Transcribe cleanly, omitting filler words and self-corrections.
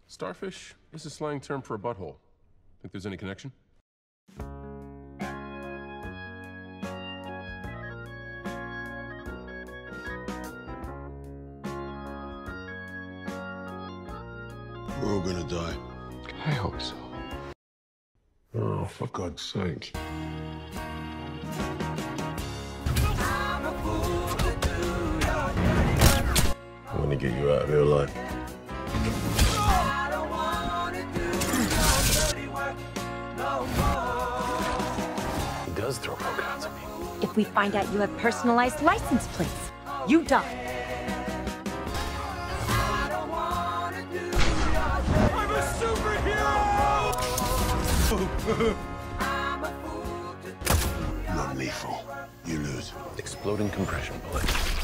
Starfish is a slang term for a butthole. Think there's any connection? We're all gonna die. I hope so. Oh, for God's sake. I'm gonna get you out of here alive. He does throw poke outs at me. If we find out you have personalized license plates, you die. I'm a superhero! Non-lethal. You lose. Exploding compression bullets.